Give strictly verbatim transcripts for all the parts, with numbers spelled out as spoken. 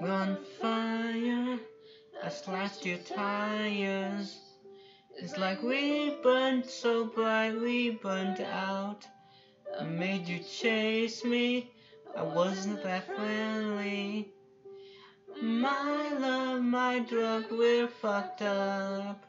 We're on fire. I slashed your tires. It's like we burned so bright, we burned out. I made you chase me. I wasn't that friendly. My love, my drug, we're fucked up.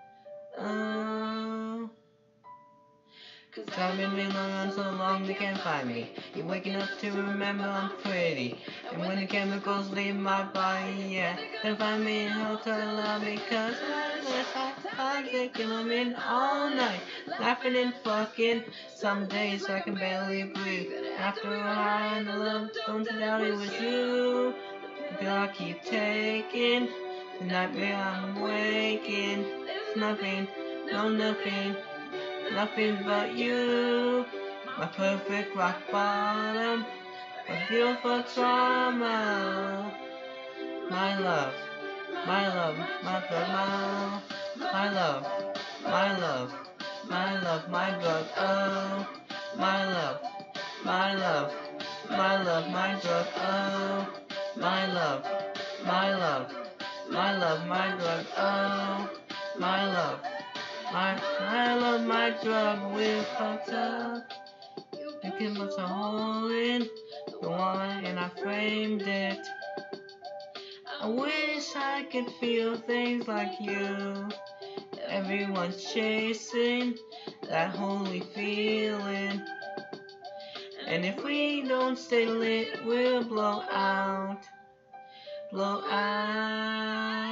Oh. Cause I've been being on so long they can't find me. You're waking up to remember I'm pretty. And when the chemicals leave my body, yeah, they'll find me in a hotel lobby. Cause I'm thinking I'm in all night, laughing and fucking. Some days I can barely breathe. After a high and the love, don't doubt it was you. But I keep taking the nightmare I'm waking. There's nothing, no nothing. Nothing but you, my perfect rock bottom, my beautiful trauma. My love, my love, my drug, my, my love, my love, my love, my drug, oh, my love, my love, my love, my drug, oh, my love, my love, my love, my drug, oh, my love. My, I love my drug, we're fucked up. You can put a hole in the wine and I framed it. I wish I could feel things like you. Everyone's chasing that holy feeling. And if we don't stay lit, we'll blow out. Blow out.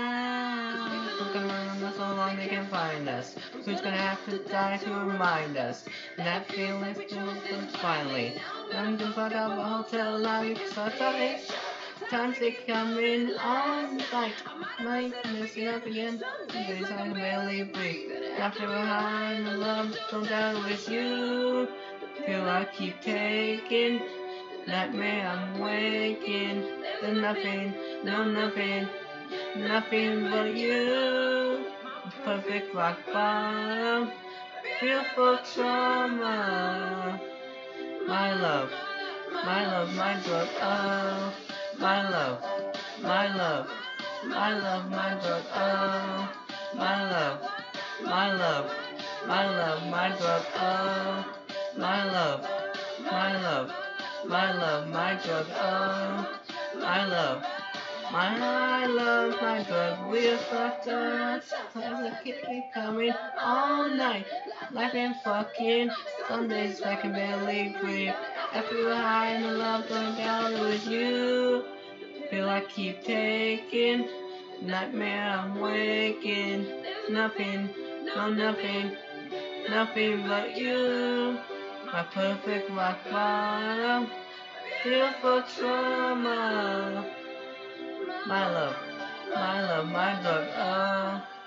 So long they can find us. Who's gonna have to die to remind us that feeling feels finally. I'm gonna fuck up a hotel lobby so tight. Times they come in all night. Might miss it up again. Days I can barely breathe. After a high and the love, don't doubt it was you. Feel I keep taking. Nightmare I'm waking. There's nothing, no nothing, nothing but you. Perfect rock bottom, beautiful trauma. My love, my love, my drug, oh. My love, my love, my love, my drug, oh. My love, my love, my love, my drug, oh. My love, my love, my love, my drug, oh. My love. My love, my drug, we're fucked up. Sometimes I keep coming all night. Life ain't fucking. Some days I can barely breathe. After a high and the love going down, it was you. Feel I keep taking. Nightmare I'm waking. Nothing, no nothing, nothing but you. My perfect rock bottom. Beautiful trauma. My love, my love, my drug, oh.